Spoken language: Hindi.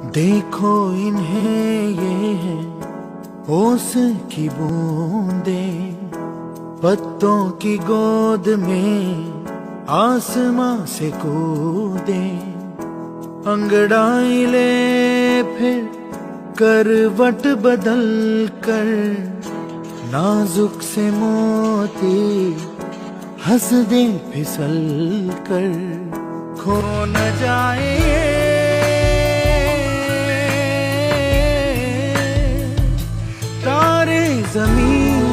देखो इन्हें, ये है ओस की बूंदे, पत्तों की गोद में आसमां से कूदे। अंगड़ाई ले फिर करवट बदल कर, नाजुक से मोती हंस दे फिसल कर। खो न जाए तारे ज़मीन